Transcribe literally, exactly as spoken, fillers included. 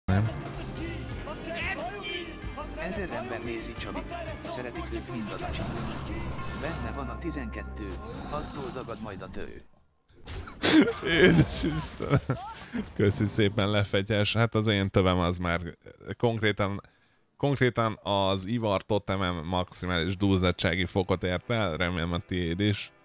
Nem. Ezer ember nézi Csabit, szeretik ők mind az acsit. Benne van a tizenkettő, attól dagad majd a tő. Édes Istenem. Köszi szépen, Lefegyes. Hát az én tövem az már konkrétan, konkrétan az Ivar totemem maximális dúzzadtsági fokot ért el, remélem a tiéd is.